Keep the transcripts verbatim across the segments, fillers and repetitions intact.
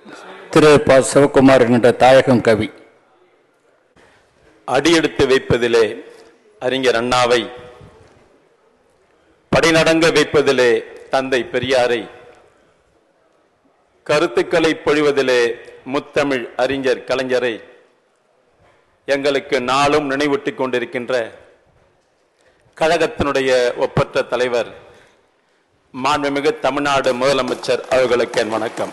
திரு ப சிவகுமார் என்ற தாயகம் கவி. அடியெடுத்து வைப்பதிலே அறிஞர் அண்ணாவை, படிநடங்க வைப்பதிலே தந்தை பெரியாரை, கருத்துக்களை பொழிவதிலே முத்தமிழ் அறிஞர் கலைஞரை எங்களுக்கு நாளும் நினைவூட்டிக் கொண்டிருக்கின்ற கழகத்தினுடைய ஒப்பற்ற தலைவர் மாண்புமிகு தமிழ்நாடு முதலமைச்சர் அவர்களுக்கு என் வணக்கம்.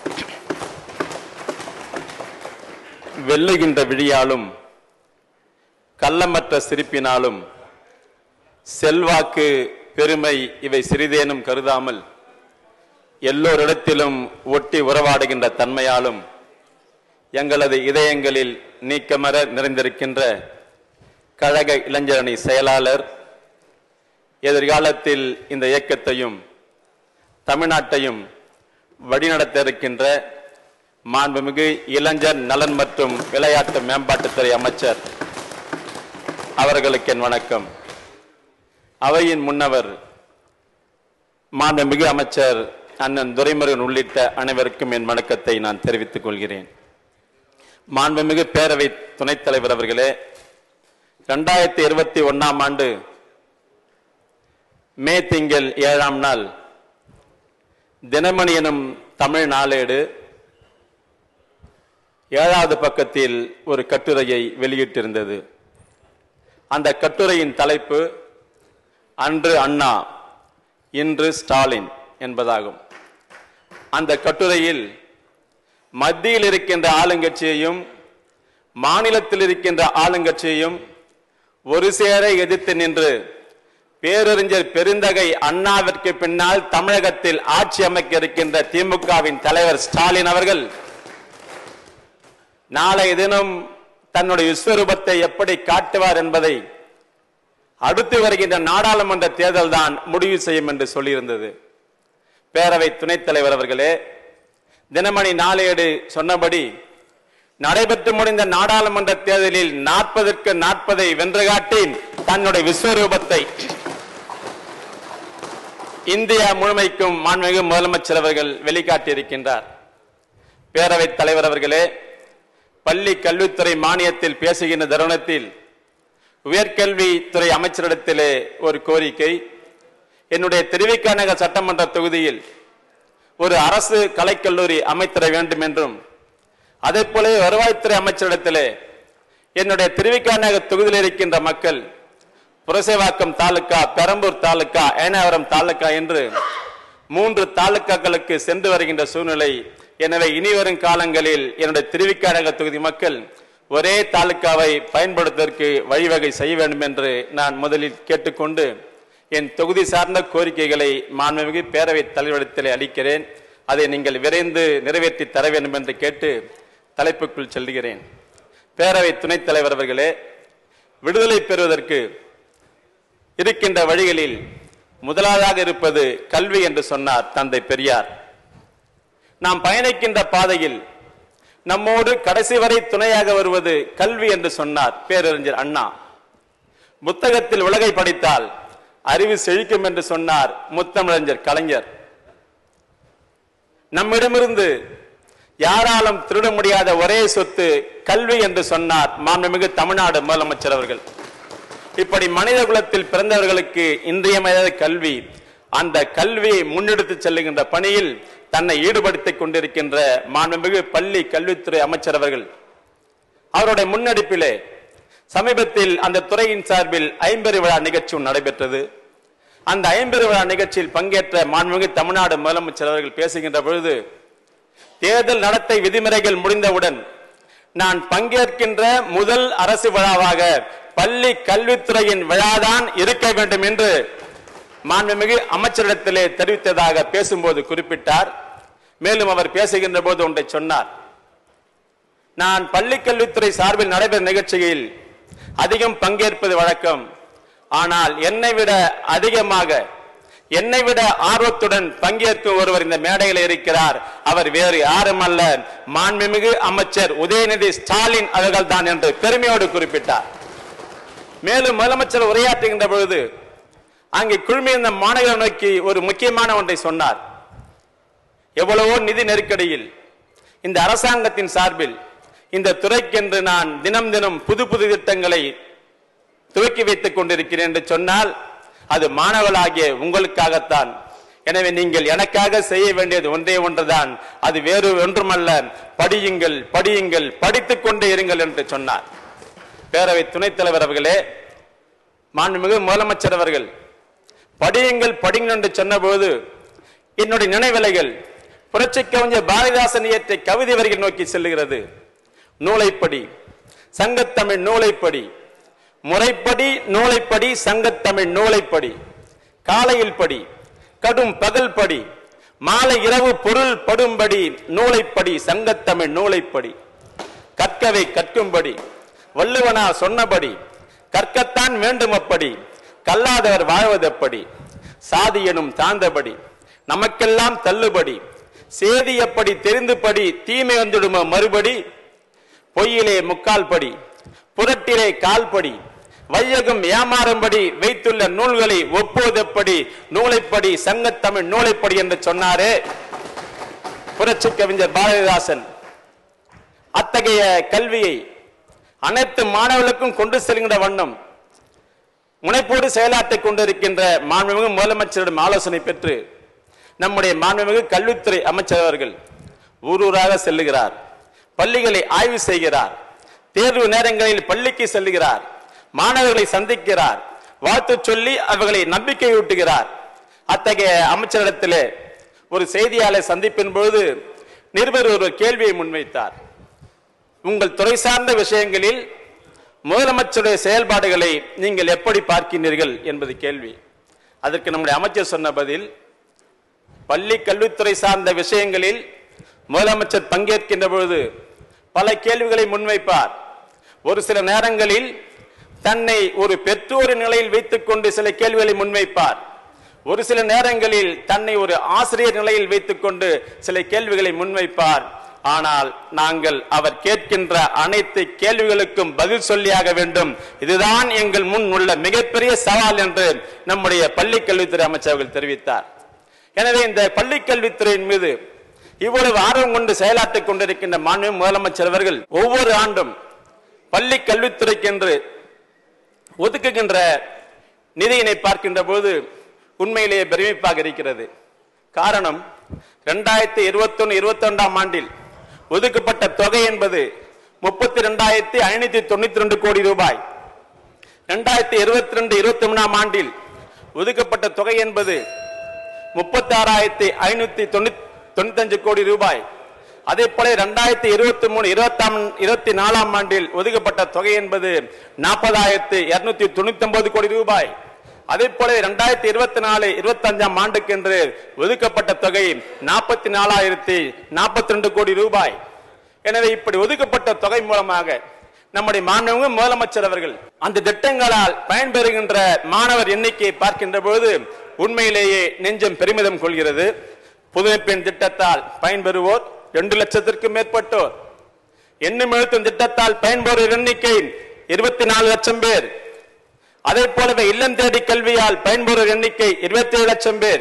வெல்லுகின்ற விழியாலும் கள்ளமற்ற சிரிப்பினாலும் செல்வாக்கு பெருமை இவை சிறிதேனும் கருதாமல் எல்லோரிடத்திலும் ஒட்டி உறவாடுகின்ற தன்மையாலும் எங்களது இதயங்களில் நீக்கமர நிறைந்திருக்கின்ற கழக இளைஞரணி செயலாளர், எதிர்காலத்தில் இந்த இயக்கத்தையும் தமிழ்நாட்டையும் வழிநடத்த இருக்கின்ற மாண்புமிகு இளைஞர் நலன் மற்றும் விளையாட்டு மேம்பாட்டுத்துறை அமைச்சர் அவர்களுக்கு என் வணக்கம். அவையின் முன்னவர் மாண்புமிகு அமைச்சர் அண்ணன் துரைமுருகன் உள்ளிட்ட அனைவருக்கும் என் வணக்கத்தை நான் தெரிவித்துக் கொள்கிறேன். மாண்புமிகு பேரவை துணைத் தலைவர் அவர்களே, இரண்டாயிரத்தி இருபத்தி ஒன்னாம் ஆண்டு மே திங்கள் ஏழாம் நாள் தினமணி எனும் தமிழ் நாளேடு ஏழாவது பக்கத்தில் ஒரு கட்டுரையை வெளியிட்டிருந்தது. அந்த கட்டுரையின் தலைப்பு அன்று அண்ணா இன்று ஸ்டாலின் என்பதாகும். அந்த கட்டுரையில் மத்தியில் இருக்கின்ற ஆளுங்கட்சியையும் மாநிலத்தில் இருக்கின்ற ஆளுங்கட்சியையும் ஒரு சேர எதிர்த்து நின்று பேரறிஞர் பெருந்தகை அண்ணாவிற்கு பின்னால் தமிழகத்தில் ஆட்சி அமைக்க இருக்கின்ற திமுகவின் தலைவர் ஸ்டாலின் அவர்கள் நாளைய தினம் தன்னுடைய விஸ்வரூபத்தை எப்படி காட்டுவார் என்பதை அடுத்து வருகின்ற நாடாளுமன்ற தேர்தல் தான் முடிவு செய்யும் என்று சொல்லியிருந்தது. பேரவை துணைத் தலைவர் அவர்களே, தினமணி நாளேடு சொன்னபடி நடைபெற்று முடிந்த நாடாளுமன்ற தேர்தலில் நாற்பதற்கு நாற்பதை வென்று காட்டி தன்னுடைய விஸ்வரூபத்தை இந்தியா முழுமைக்கும் மாண்புமிகு முதலமைச்சர் அவர்கள் வெளிக்காட்டியிருக்கின்றார். பேரவைத் தலைவர் அவர்களே, பள்ளி கல்வித்துறை மானியத்தில் பேசுகின்ற தருணத்தில் உயர்கல்வித்துறை அமைச்சரிடத்திலே ஒரு கோரிக்கை, என்னுடைய திருவிக நகர் சட்டமன்ற தொகுதியில் ஒரு அரசு கலைக்கல்லூரி அமைத்தர வேண்டும் என்றும், அதே போல வருவாய்த்துறை அமைச்சரிடத்திலே என்னுடைய திருவிக நகர் தொகுதியில் இருக்கின்ற மக்கள் புரசைவாக்கம் தாலுகா, பெரம்பூர் தாலுகா, ஏனாவரம் தாலுகா என்று மூன்று தாலுகாக்களுக்கு சென்று வருகின்ற சூழ்நிலை. எனவே இனிவரும் காலங்களில் என்னுடைய திருவிக நகர் தொகுதி மக்கள் ஒரே தாலுகாவை பயன்படுத்துவதற்கு வழிவகை செய்ய வேண்டும் என்று நான் முதலில் கேட்டுக்கொண்டு என் தொகுதி சார்ந்த கோரிக்கைகளை மாண்புமிகு பேரவைத் தலைவரிடத்திலே அளிக்கிறேன். அதை நீங்கள் விரைந்து நிறைவேற்றி தர வேண்டும் என்று கேட்டு தலைப்புக்குள் செல்கிறேன். பேரவை துணைத் தலைவர் அவர்களே, விடுதலை பெறுவதற்கு இருக்கின்ற வழிகளில் முதலாவதாக இருப்பது கல்வி என்று சொன்னார் தந்தை பெரியார். நாம் பயணிக்கின்ற பாதையில் நம்மோடு கடைசி வரை துணையாக வருவது கல்வி என்று சொன்னார் பேரறிஞர் அண்ணா. புத்தகத்தில் உலகை படித்தால் அறிவு செழிக்கும் என்று சொன்னார் முத்தமிழறிஞர் கலைஞர். நம்மிடமிருந்து யாராலும் திருட முடியாத ஒரே சொத்து கல்வி என்று சொன்னார் மாண்புமிகு தமிழ்நாடு முதலமைச்சர் அவர்கள். இப்படி மனித குலத்தில் பிறந்தவர்களுக்கு இன்றியமையாத கல்வி, அந்த கல்வியை முன்னெடுத்து செல்லுகின்ற பணியில் தன்னை ஈடுபடுத்திக் கொண்டிருக்கின்ற மாண்புமிகு பள்ளி கல்வித்துறை அமைச்சர் அவர்கள் அவருடைய முன்னெடுப்பிலே சமீபத்தில் அந்த துறையின் சார்பில் ஐம்பெரு விழா நிகழ்ச்சி நடைபெற்றது. அந்த ஐம்பெரு விழா நிகழ்ச்சியில் பங்கேற்ற மாண்புமிகு தமிழ்நாடு முதலமைச்சர் அவர்கள் பேசுகின்ற பொழுது, தேர்தல் நடத்தை விதிமுறைகள் முடிந்தவுடன் நான் பங்கேற்கின்ற முதல் அரசு விழாவாக பள்ளி கல்வித்துறையின் விழாதான் இருக்க வேண்டும் என்று மாண்புமிகு அமைச்சரிடத்திலே தெரிவித்ததாக பேசும்போது குறிப்பிட்டார். மேலும் அவர் பேசுகின்ற போது ஒன்றை சொன்னார். நான் பள்ளி கல்வித்துறை சார்பில் நடைபெறும் நிகழ்ச்சியில் அதிகம் பங்கேற்பது வழக்கம். ஆனால் என்னை விட அதிகமாக, என்னை விட ஆர்வத்துடன் பங்கேற்கும் ஒருவர் இந்த மேடையில் இருக்கிறார். அவர் வேறு யாரும் அல்ல, மாண்புமிகு அமைச்சர் உதயநிதி ஸ்டாலின் அவர்கள் தான் என்று பெருமையோடு குறிப்பிட்டார். மேலும் முதலமைச்சர் உரையாற்றுகின்ற பொழுது அங்கே குழுமியிருந்த மாணவர்களை நோக்கி ஒரு முக்கியமான ஒன்றை சொன்னார். எவ்வளவோ நிதி நெருக்கடியில், இந்த அரசாங்கத்தின் சார்பில் இந்த துறைக்கென்று நான் தினம் தினம் புது புது திட்டங்களை துவக்கி வைத்துக் கொண்டிருக்கிறேன் என்று சொன்னால் அது மாணவர்களாகிய உங்களுக்காகத்தான். எனவே நீங்கள் எனக்காக செய்ய வேண்டியது ஒன்றே ஒன்றுதான், அது வேறு ஒன்றுமல்ல, படியுங்கள் படியுங்கள் படித்துக் கொண்டே இருங்கள் என்று சொன்னார். பேரவை துணைத் தலைவர் அவர்களே, மாண்புமிகு முதலமைச்சர் அவர்கள் படியுங்கள் படியுங்கள் என்று சொன்னபோது என்னுடைய நினைவலைகள் புரட்சி கவிஞர் பாரதிதாசன் இயற்றிய கவிதை வரிகள் நோக்கி செல்லுகிறது. நூலைப்படி சங்கத்தமிழ் நூலைப்படி, முறைப்படி நூலைப்படி சங்கத்தமிழ் நூலைப்படி, காலையில் படி கடும் பகல் படி, மாலை இரவு பொருள் படும்படி நூலைப்படி சங்கத்தமிழ் நூலைப்படி, கற்கவை கற்கும்படி வள்ளுவனார் சொன்னபடி கற்கத்தான் வேண்டும் அப்படி, கல்லாதவர் வாழ்வதப்படி, சாதி எனும் தாழ்ந்தபடி நமக்கெல்லாம் தள்ளுபடி, சேதி எப்படி தெரிந்து படி தீமை வந்துடுமோ மறுபடி, பொய்யிலே முக்கால் படி புரட்டிலே கால்படி, வையகம் ஏமாறும்படி வைத்துள்ள நூல்களை ஒப்புவதப்படி நூலைப்படி சங்கத்தமிழ் நூலைப்படி என்று சொன்னாரே புரட்சி கவிஞர் பாரதிதாசன். அத்தகைய கல்வியை அனைத்து மாணவர்களுக்கும் கொண்டு செல்கின்ற வண்ணம் முனைப்போடு செயலாற்றிக் கொண்டிருக்கின்ற மாண்புமிகு முதலமைச்சரிடம் ஆலோசனை பெற்று நம்முடைய மாண்புமிகு கல்வித்துறை அமைச்சர் அவர்கள் ஊரூராக செல்லுகிறார், பள்ளிகளை ஆய்வு செய்கிறார், தேர்வு நேரங்களில் பள்ளிக்கு செல்லுகிறார், மாணவர்களை சந்திக்கிறார், வாழ்த்து சொல்லி அவர்களை நம்பிக்கையூட்டுகிறார். அத்தகைய அமைச்சரிடத்திலே ஒரு செய்தியாளர் சந்திப்பின் பொழுது நிருபர் ஒரு கேள்வியை முன்வைத்தார். உங்கள் துறை சார்ந்த விஷயங்களில் முதலமைச்சருடைய செயல்பாடுகளை நீங்கள் எப்படி பார்க்கிறீர்கள் என்பது கேள்வி. அதற்கு நம்முடைய அமைச்சர் சொன்ன பதில், பள்ளி கல்வித்துறை சார்ந்த விஷயங்களில் முதலமைச்சர் பங்கேற்கின்ற பொழுது பல கேள்விகளை முன்வைப்பார். ஒரு சில நேரங்களில் தன்னை ஒரு பெற்றோரின் நிலையில் வைத்துக் கொண்டு சில கேள்விகளை முன்வைப்பார். ஒரு சில நேரங்களில் தன்னை ஒரு ஆசிரியர் நிலையில் வைத்துக் கொண்டு சில கேள்விகளை முன்வைப்பார். ஆனால் நாங்கள் அவர் கேட்கின்ற அனைத்து கேள்விகளுக்கும் பதில் சொல்லியாக வேண்டும். இதுதான் எங்கள் முன் உள்ள மிகப்பெரிய சவால் என்று நம்முடைய பள்ளி கல்வித்துறை அமைச்சர்கள் தெரிவித்தார். எனவே இந்த பள்ளி கல்வித்துறையின் மீது இவ்வளவு ஆர்வம் கொண்டு செயலாற்றிக் கொண்டிருக்கின்ற மாண்புமிகு முதலமைச்சர் அவர்கள் ஒவ்வொரு ஆண்டும் பள்ளி கல்வித்துறைக்கென்று ஒதுக்குகின்ற நிதியினை பார்க்கின்ற போது உண்மையிலேயே பெருமிப்பாக இருக்கிறது. காரணம், இரண்டாயிரத்தி இருபத்தி ஒன்னு இருபத்தி ரெண்டாம் ஆண்டில் ஒதுக்கப்பட்ட தொகை என்பது முப்பத்தி இரண்டாயிரத்தி ஐநூத்தி தொண்ணூத்தி ரெண்டு கோடி ரூபாய். இரண்டாயிரத்தி இருபத்தி ரெண்டு இருபத்தி மூணாம் ஆண்டில் ஒதுக்கப்பட்ட தொகை என்பது முப்பத்தி ஆறாயிரத்தி ஐநூத்தி தொண்ணூத்தி அஞ்சு கோடி ரூபாய். அதே போல இரண்டாயிரத்தி இருபத்தி மூணு இருபத்தாம் இருபத்தி நாலாம் ஆண்டில் ஒதுக்கப்பட்ட தொகை என்பது நாற்பதாயிரத்தி இருநூத்தி தொண்ணூத்தி ஒன்பது கோடி ரூபாய். அதே போல இரண்டாயிரத்தி இருபத்தி நாலு இருபத்தி அஞ்சாம் ஆண்டுக்கு என்று ஒதுக்கப்பட்ட தொகை நாற்பத்தி நாலாயிரத்தி நாற்பத்தி ரெண்டு கோடி ரூபாய். எனவே இப்படி ஒதுக்கப்பட்ட தொகை மூலமாக நம்முடைய மாண்புமிகு முதலமைச்சர் அவர்கள் அந்த திட்டங்களால் பயன்பெறுகின்ற மாணவர் எண்ணிக்கையை பார்க்கின்ற பொழுது உண்மையிலேயே நெஞ்சம் பெருமிதம் கொள்கிறது. புதுமை பெண் திட்டத்தால் பயன்பெறுவோர் இரண்டு லட்சத்திற்கும் மேற்பட்டோர், எண்ணும் எழுத்தும் திட்டத்தால் பயன்பெறுவோர் எண்ணிக்கை இருபத்தி நாலு லட்சம் பேர். அதே போலவே இல்லம் தேடி கல்வியால் பயன்பெறுவோர் எண்ணிக்கை இருபத்தி ஏழு லட்சம் பேர்.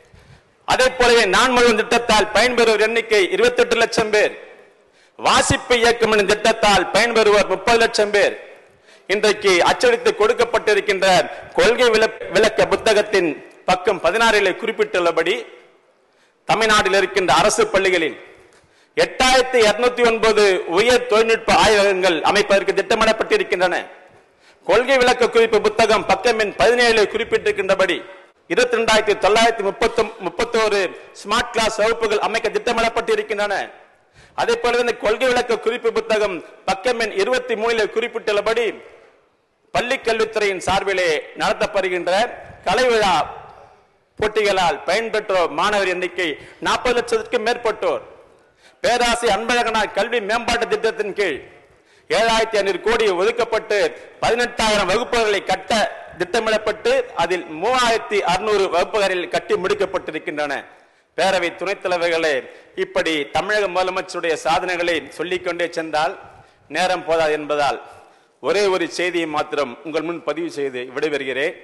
அதே போலவே நான்மொழிவன் திட்டத்தால் பயன்பெறுவோர் எண்ணிக்கை இருபத்தி எட்டு லட்சம் பேர். வாசிப்பு இயக்கம் என்ற திட்டத்தால் பயன்பெறுவோர் முப்பது லட்சம் பேர். இன்றைக்கு அச்சடித்து கொடுக்கப்பட்டிருக்கின்ற கொள்கை விளக்க புத்தகத்தின் பக்கம் பதினாறில் குறிப்பிட்டுள்ளபடி தமிழ்நாட்டில் இருக்கின்ற அரசு பள்ளிகளில் எட்டாயிரத்தி இருநூத்தி ஒன்பது உயர் தொழில்நுட்ப ஆய்வகங்கள் அமைப்பதற்கு திட்டமிடப்பட்டிருக்கின்றன. கொள்கை விளக்க குறிப்பு புத்தகம் பக்கம் எண் பதினேழு குறிப்பிட்டிருக்கின்றபடி இருபத்தி ரெண்டாயிரத்தி தொள்ளாயிரத்தி முப்பத்தி முப்பத்தோரு ஸ்மார்ட் கிளாஸ் வகுப்புகள் அமைக்க திட்டமிடப்பட்டிருக்கின்றன. அதே போல இந்த கொள்கை விளக்க குறிப்பு புத்தகம் பக்கம் எண் இருபத்தி மூணில் குறிப்பிட்டுள்ளபடி பள்ளி கல்வித்துறையின் சார்பிலே நடத்தப்படுகின்ற கலை விழா போட்டிகளால் பயன்பெற்றோர் மாணவர் எண்ணிக்கை நாற்பது லட்சத்திற்கும் மேற்பட்டோர். பேராசிரியர் அன்பழகனார் கல்வி மேம்பாட்டு திட்டத்தின் கீழ் ஏழாயிரத்தி ஐநூறு கோடி ஒதுக்கப்பட்டு பதினெட்டாயிரம் வகுப்புகளை கட்ட திட்டமிடப்பட்டு அதில் மூவாயிரத்தி அறுநூறு வகுப்புகளில் கட்டி முடிக்கப்பட்டிருக்கின்றன. பேரவை துணைத் தலைவர்களே, இப்படி தமிழக முதலமைச்சருடைய சாதனைகளை சொல்லிக்கொண்டே சென்றால் நேரம் போதாது என்பதால் ஒரே ஒரு செய்தியை மாத்திரம் உங்கள் முன் பதிவு செய்து விடைபெறுகிறேன்.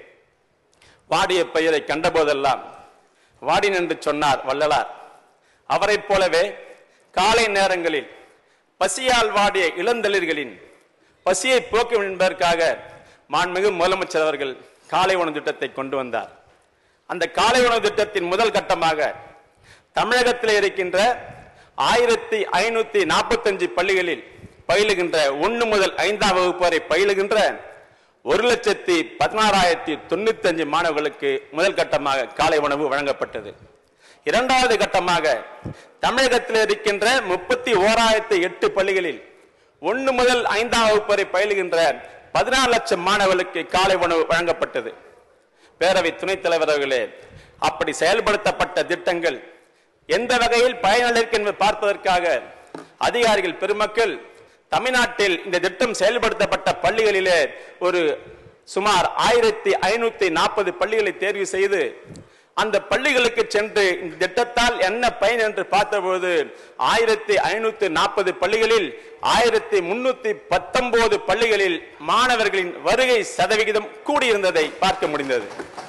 வாடிய பெயரை கண்டபோதெல்லாம் வாடின் என்று சொன்னார் வள்ளலார். அவரை போலவே காலை நேரங்களில் பசியால் வாடிய இளந்தளிர்களின் பசியை போக்கும் என்பதற்காக மாண்புமிகு முதலமைச்சர் அவர்கள் காலை உணவு திட்டத்தை கொண்டு வந்தார். அந்த காலை உணவு திட்டத்தின் முதல் கட்டமாக தமிழகத்தில் இருக்கின்ற ஆயிரத்தி ஐநூத்தி நாற்பத்தி அஞ்சு பள்ளிகளில் பயிலுகின்ற ஒன்று முதல் ஐந்தாம் வகுப்பு வரை பயிலுகின்ற ஒரு லட்சத்தி பதினாறாயிரத்தி தொண்ணூத்தி அஞ்சு மாணவர்களுக்கு முதல் கட்டமாக காலை உணவு வழங்கப்பட்டது. இரண்டாவது கட்டமாக தமிழகத்தில் இருக்கின்ற முப்பத்தி ஓராயிரத்தி எட்டு பள்ளிகளில் ஒன்று முதல் ஐந்தாம் வகுப்பு வரை பயிலுகின்ற பதினாறு லட்சம் மாணவர்களுக்கு காலை உணவு வழங்கப்பட்டது. பேரவை துணைத் தலைவர் அவர்களே, அப்படி செயல்படுத்தப்பட்ட திட்டங்கள் எந்த வகையில் பயனளிக்கும் என்று பார்ப்பதற்காக அதிகாரிகள் பெருமக்கள் தமிழ்நாட்டில் இந்த திட்டம் செயல்படுத்தப்பட்ட பள்ளிகளிலே ஒரு சுமார் ஆயிரத்தி ஐநூத்தி நாற்பது பள்ளிகளை தேர்வு செய்து அந்த பள்ளிகளுக்கு சென்று இந்த திட்டத்தால் என்ன பயன் என்று பார்த்தபோது ஆயிரத்தி ஐநூத்தி நாற்பது பள்ளிகளில் ஆயிரத்தி முன்னூத்தி பத்தொன்பது பள்ளிகளில் மாணவர்களின் வருகை சதவிகிதம் கூடியிருந்ததை பார்க்க முடிந்தது.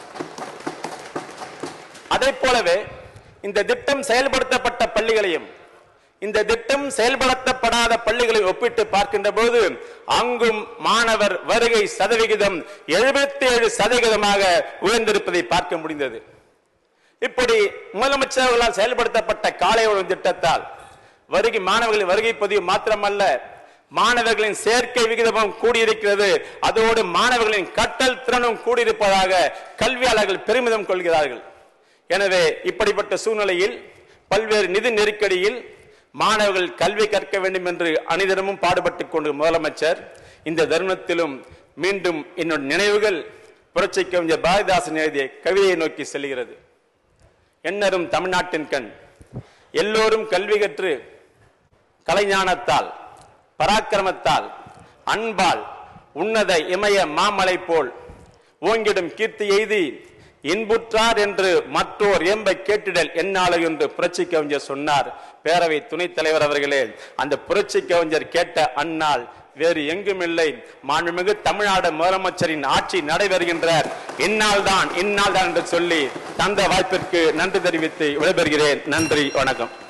அதை போலவே இந்த திட்டம் செயல்படுத்தப்பட்ட பள்ளிகளையும் இந்த திட்டம் செயல்படுத்தப்படாத பள்ளிகளை ஒப்பிட்டு பார்க்கின்ற போது அங்கும் மாணவர் வருகை சதவிகிதம் எழுபத்தி ஏழு சதவிகிதமாக உயர்ந்திருப்பதை பார்க்க முடிந்தது. இப்படி முதலமைச்சர்களால் செயல்படுத்தப்பட்ட காலை உணவு திட்டத்தால் வருகை மாணவர்களின் வருகை பதிவு மாத்திரமல்ல, மாணவர்களின் சேர்க்கை விகிதமும் கூடியிருக்கிறது. அதோடு மாணவர்களின் கற்றல் திறனும் கூடியிருப்பதாக கல்வியாளர்கள் பெருமிதம் கொள்கிறார்கள். எனவே இப்படிப்பட்ட சூழ்நிலையில் பல்வேறு நிதி நெருக்கடியில் மாணவர்கள் கல்வி கற்க வேண்டும் என்று அனைவரும் பாடுபட்டுக் கொண்டு முதலமைச்சர் இந்த தருணத்திலும் மீண்டும் என்னுடைய நினைவுகள் புரட்சி கவிஞர் பாரதிதாசன் எழுதிய கவிதையை நோக்கி செல்கிறது. எண்ணரும் தமிழ்நாட்டின் கண் எல்லோரும் கல்வி கற்று கலைஞானத்தால் பராக்கிரமத்தால் அன்பால் உன்னத இமய மாமலை போல் ஓங்கிடும் கீர்த்தி எய்தி இன்புற்றார் என்று மற்றோர் ஏம்ப கேட்டிடல் என்னால என்று புரட்சி கவிஞர் சொன்னார். பேரவை துணைத் தலைவர் அவர்களே, அந்த புரட்சி கவிஞர் கேட்ட அந்நாள் வேறு எங்கும் இல்லை. மாண்புமிகு தமிழ்நாடு முதலமைச்சரின் ஆட்சி நடைபெறுகின்ற இந்நாள் தான் இந்நாள் தான் என்று சொல்லி தந்த வாய்ப்பிற்கு நன்றி தெரிவித்து விடைபெறுகிறேன். நன்றி, வணக்கம்.